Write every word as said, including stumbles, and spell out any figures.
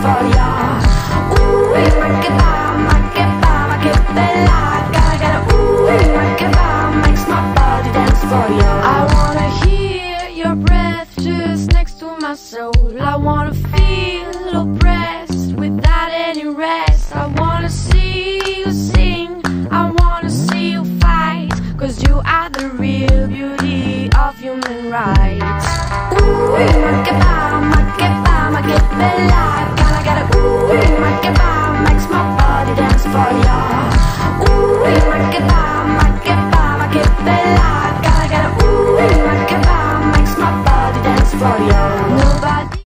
for ya. Ooh, ma che va, ma che va, ma che bella. Gotta, gotta, ooh, ma che va, makes my body dance for ya. I wanna hear your breath just next to my soul. I wanna feel oppressed without any rest. I wanna see you sing, I wanna see you fight, 'cause you are the real beauty of human rights. Ooh, ma che va, ma che va, ma che bella.